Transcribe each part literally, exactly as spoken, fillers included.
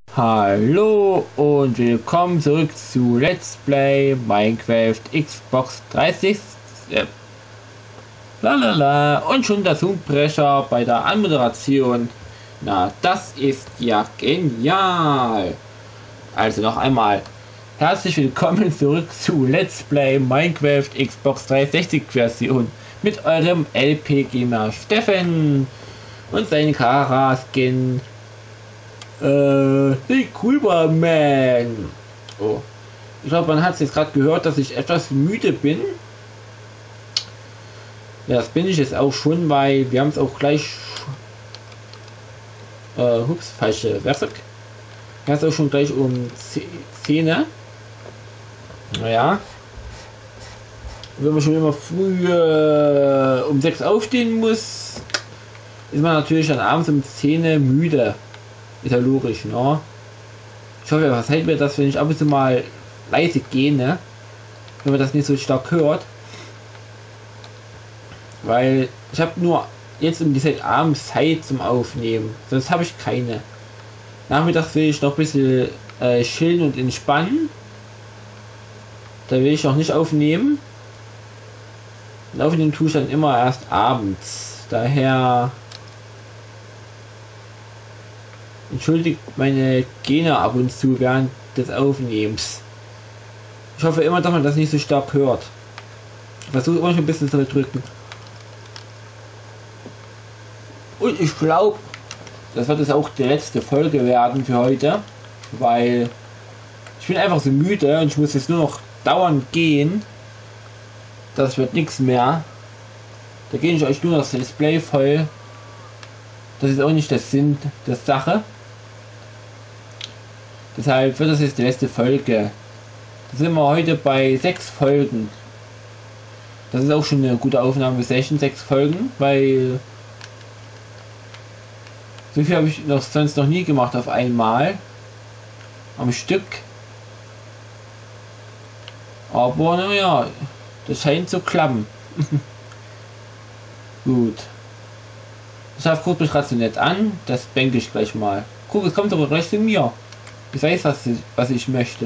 Hallo und willkommen zurück zu Let's Play Minecraft Xbox dreißig. Äh, lalala, und schon der Zungenbrecher bei der Anmoderation. Na, das ist ja genial. Also noch einmal. Herzlich willkommen zurück zu Let's Play Minecraft Xbox dreihundertsechzig Version mit eurem L P Gamer Steffen und seinen Kara Skin. Äh, hey, cooler Man. Oh. Ich glaube, man hat es jetzt gerade gehört, dass ich etwas müde bin. Ja, das bin ich jetzt auch schon, weil wir haben es auch gleich. Äh, hups, falsche Werkzeug. Wir haben es auch schon gleich um zehn. Naja. Wenn man schon immer früh äh, um sechs aufstehen muss, ist man natürlich dann abends um zehn müde. Ist ja logisch, ne? Ich hoffe, was hält mir das, wenn ich ab und zu mal leise gehe, ne? Wenn man das nicht so stark hört. Weil ich habe nur jetzt um die Zeit abends Zeit zum Aufnehmen. Sonst habe ich keine. Nachmittags will ich noch ein bisschen äh, chillen und entspannen. Da will ich noch nicht aufnehmen. Und aufnehmen tue ich dann immer erst abends. Daher entschuldigt meine Gene ab und zu während des Aufnehmens. Ich hoffe immer, dass man das nicht so stark hört. Ich versuche immer schon ein bisschen zu drücken. Und ich glaube, das wird jetzt auch die letzte Folge werden für heute, weil ich bin einfach so müde und ich muss jetzt nur noch dauernd gehen. Das wird nichts mehr. Da gehe ich euch nur das Display voll. Das ist auch nicht der Sinn der Sache. Deshalb wird das jetzt die letzte Folge. Da sind wir heute bei sechs Folgen. Das ist auch schon eine gute Aufnahmesession, sechs Folgen, weil so viel habe ich noch sonst noch nie gemacht auf einmal. Am Stück. Aber naja, das scheint zu klappen. Gut. Das guckt mich gerade so nett an, das denke ich gleich mal. Guck, es kommt aber gleich zu mir. Ich weiß, was ich, was ich möchte.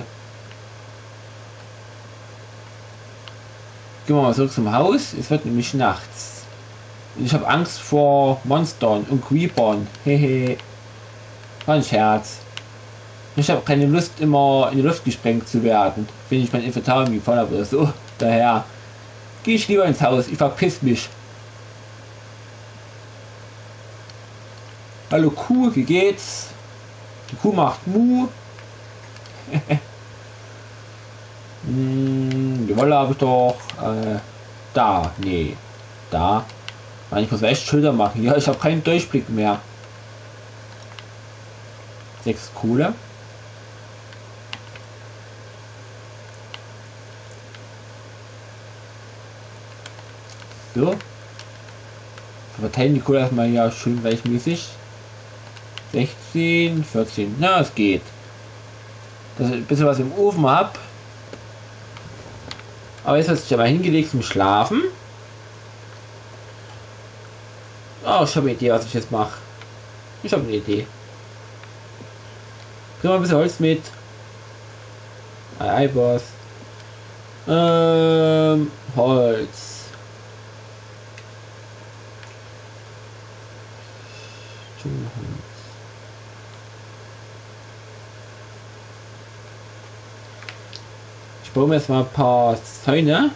Gehen wir mal zurück zum Haus. Es wird nämlich nachts. Und ich habe Angst vor Monstern und Creepern. Hehe. War ein Scherz. Ich habe keine Lust, immer in die Luft gesprengt zu werden, wenn ich mein Inventar irgendwie voll habe oder so. Daher gehe ich lieber ins Haus. Ich verpiss mich. Hallo Kuh, wie geht's? Die Kuh macht Mu. hm, die Wolle habe ich doch. Äh, da, nee. Da. Ich muss echt Schilder machen. Ja, ich habe keinen Durchblick mehr. Sechs Kohle. So. Wir verteilen die Kohle erstmal ja schön gleichmäßig. sechzehn, vierzehn. Na, es geht. Dass ich ein bisschen was im Ofen habe. Aber jetzt hat sich aber hingelegt zum Schlafen. Oh, ich habe eine Idee, was ich jetzt mache. Ich habe eine Idee. Bring mal ein bisschen Holz mit. Ei, ei, Boss. Ähm, Holz. Ich baue mir jetzt mal ein paar Zäune.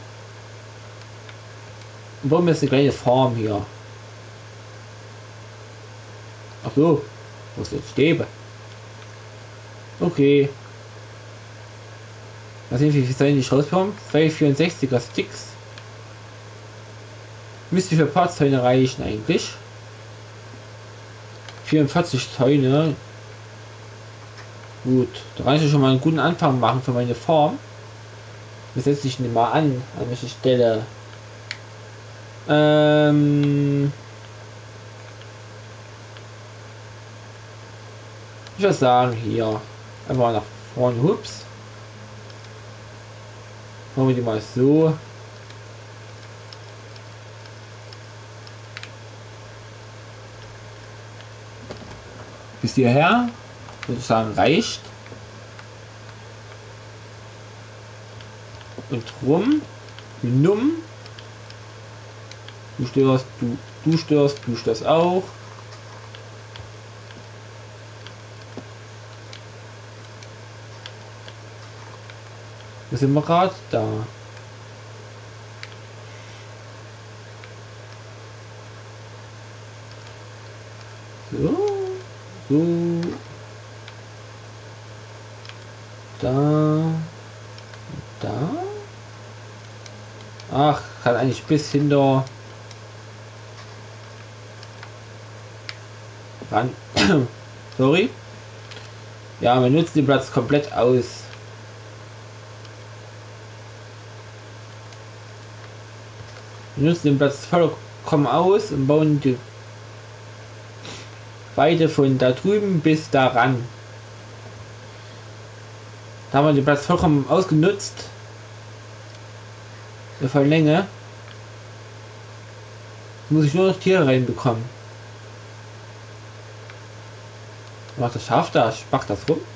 Und baue mir jetzt eine kleine Farm hier. Ach so, wo ist jetzt Stäbe? Okay. Mal sehen, wie viel Zäune ich rausbekomme. zwei vierundsechziger Sticks. Müsste für ein paar Zäune reichen eigentlich. vierundvierzig Zäune. Gut, da kann ich schon mal einen guten Anfang machen für meine Farm. Das setze ich nicht mal an, an welche Stelle. Ähm ich würde sagen, hier einfach nach vorne. Hups. Machen wir die mal so. Bis hierher. würde ich sagen, reicht. Und rum. Numm. Du störst, du, du störst, du störst auch. Wo sind wir gerade? Da. So. So. Da. Da. Ach, kann eigentlich bis hinter ran. Sorry. Ja, wir nutzen den Platz komplett aus. Wir nutzen den Platz vollkommen aus und bauen die Weite von da drüben bis da ran. Da haben wir den Platz vollkommen ausgenutzt. Der voll Länge. Jetzt muss ich nur noch Tiere reinbekommen. Macht das Schaf da? Spacht das rum?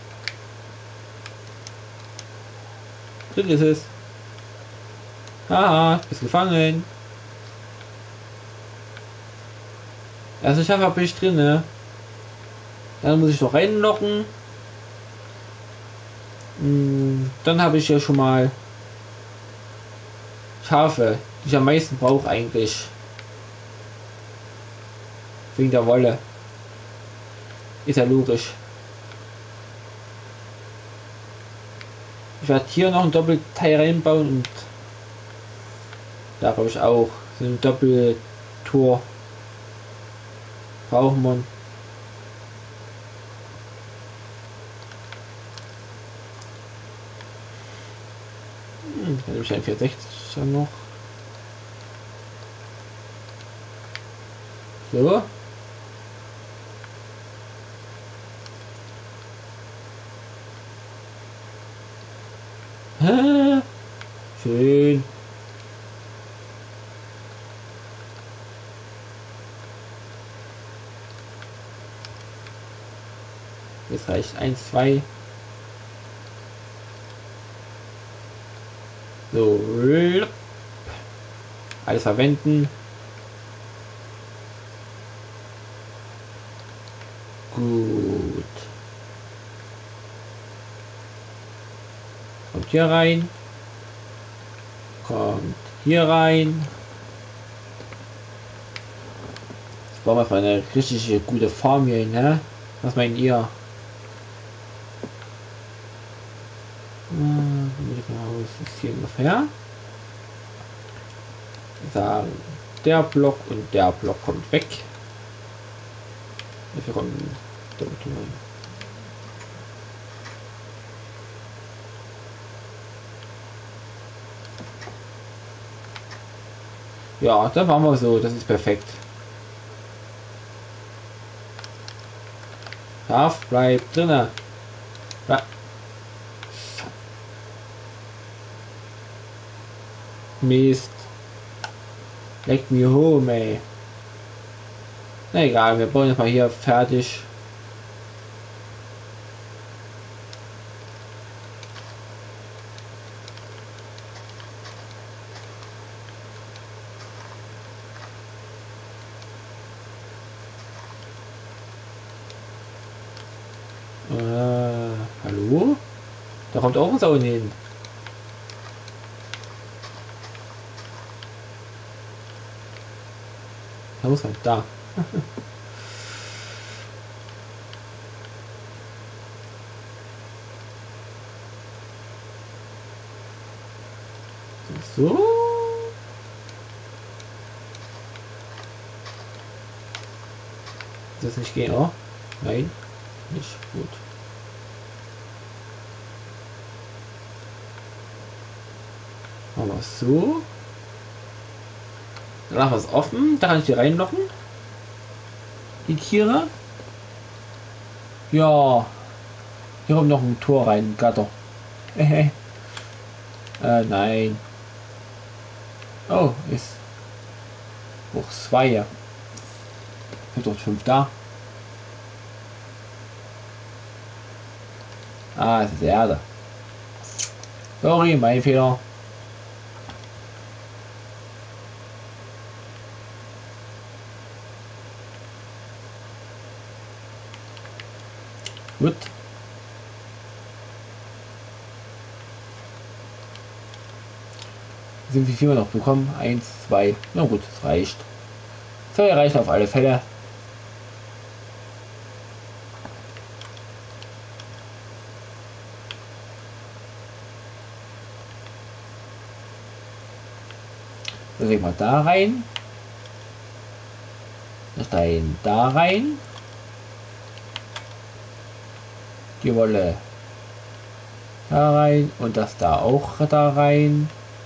Drin ist es. Haha, bist gefangen. Erste Schaf habe ich drin, ne? Dann muss ich noch reinlocken. Dann habe ich ja schon mal Schafe, die ich am meisten brauche eigentlich. Wegen der Wolle. Ist ja logisch. Ich werde hier noch ein Doppelteil reinbauen und da habe ich auch so ein Doppeltor. Brauchen wir. Hm, dann nehme ich ein vierhundertsechzig noch. So. Hä? Schön. Jetzt reicht eins, zwei. So. Alles verwenden. Gut. Kommt hier rein. Kommt hier rein. Jetzt brauchen wir für eine richtig gute Farm hier hin, ne? Was meint ihr? Das ist hier ungefähr. Sagen, der Block und der Block kommt weg. Wir kommen damit rein. Ja, da machen wir so, das ist perfekt. Schaf bleibt drinne. Ja. Mist. Leck mir home, ey. Na egal, wir bauen jetzt mal hier fertig. Äh, hallo? Da kommt auch ein Zaun hin. Da muss man da. So. Das nicht gehen, oh? Nein, nicht gut. Aber so. Danach was offen, da kann ich die reinlocken. Die Tiere. Ja. Hier kommt noch ein Tor rein, Gatter. äh, nein. Oh, ist hoch zwei. Dort fünf da. Ah, es ist Erde. Sorry, mein Fehler. Gut. Sind wie viel wir noch bekommen? Eins, zwei. Na gut, das reicht. Zwei reicht auf alle Fälle. Das legen wir da rein. Das Stein da rein. Die Wolle da rein und das da auch da rein.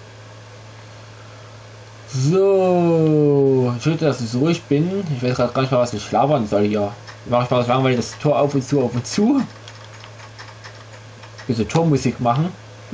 So, schön, dass ich so ruhig bin. Ich weiß gerade gar nicht mal, was ich labern soll hier. Mache ich mal so langweilig das Tor auf und zu, auf und zu. Diese Tormusik machen.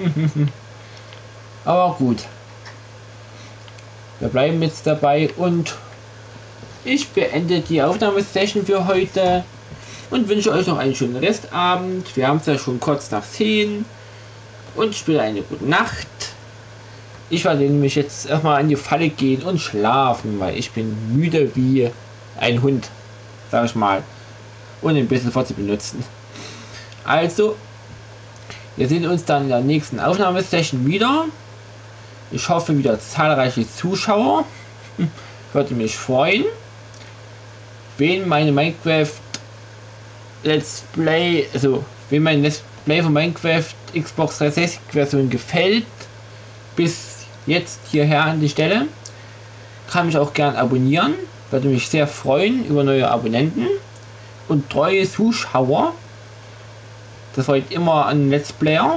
Aber gut. Wir bleiben jetzt dabei und ich beende die Aufnahmesession für heute und wünsche euch noch einen schönen Restabend. Wir haben es ja schon kurz nach zehn und ich will eine gute Nacht. Ich werde nämlich jetzt erstmal an die Falle gehen und schlafen, weil ich bin müde wie ein Hund, sag ich mal, und ein bisschen vor zu benutzen. Also, wir sehen uns dann in der nächsten Aufnahmesession wieder. Ich hoffe wieder zahlreiche Zuschauer. Würde mich freuen, wenn meine Minecraft Let's Play, also wenn mein Let's Play von Minecraft Xbox dreihundertsechzig Version gefällt, bis jetzt hierher an die Stelle, kann mich auch gern abonnieren. Würde mich sehr freuen über neue Abonnenten und treue Zuschauer. Das freut immer an Let's Player,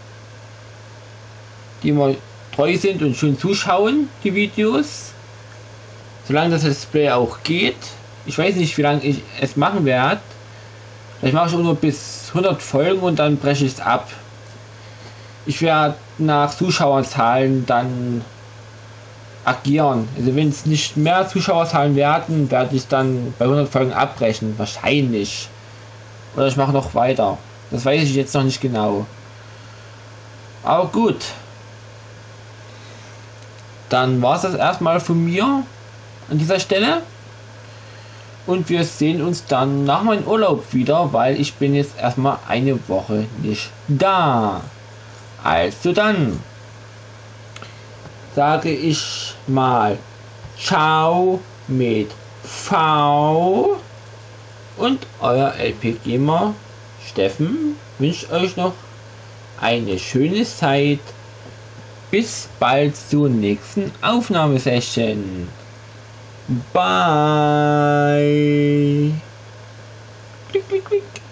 die immer treu sind und schön zuschauen, die Videos. Solange das Let's Play auch geht. Ich weiß nicht, wie lange ich es machen werde. Vielleicht mache ich auch nur bis hundert Folgen und dann breche ich es ab. Ich werde nach Zuschauerzahlen dann agieren. Also wenn es nicht mehr Zuschauerzahlen werden, werde ich dann bei hundert Folgen abbrechen. Wahrscheinlich. Oder ich mache noch weiter. Das weiß ich jetzt noch nicht genau. Aber gut. Dann war es das erstmal von mir an dieser Stelle. Und wir sehen uns dann nach meinem Urlaub wieder, weil ich bin jetzt erstmal eine Woche nicht da. Also dann sage ich mal Ciao mit V und euer L P Gamer Steffen wünscht euch noch eine schöne Zeit. Bis bald zur nächsten Aufnahmesession. Bye. Klick, klick, klick.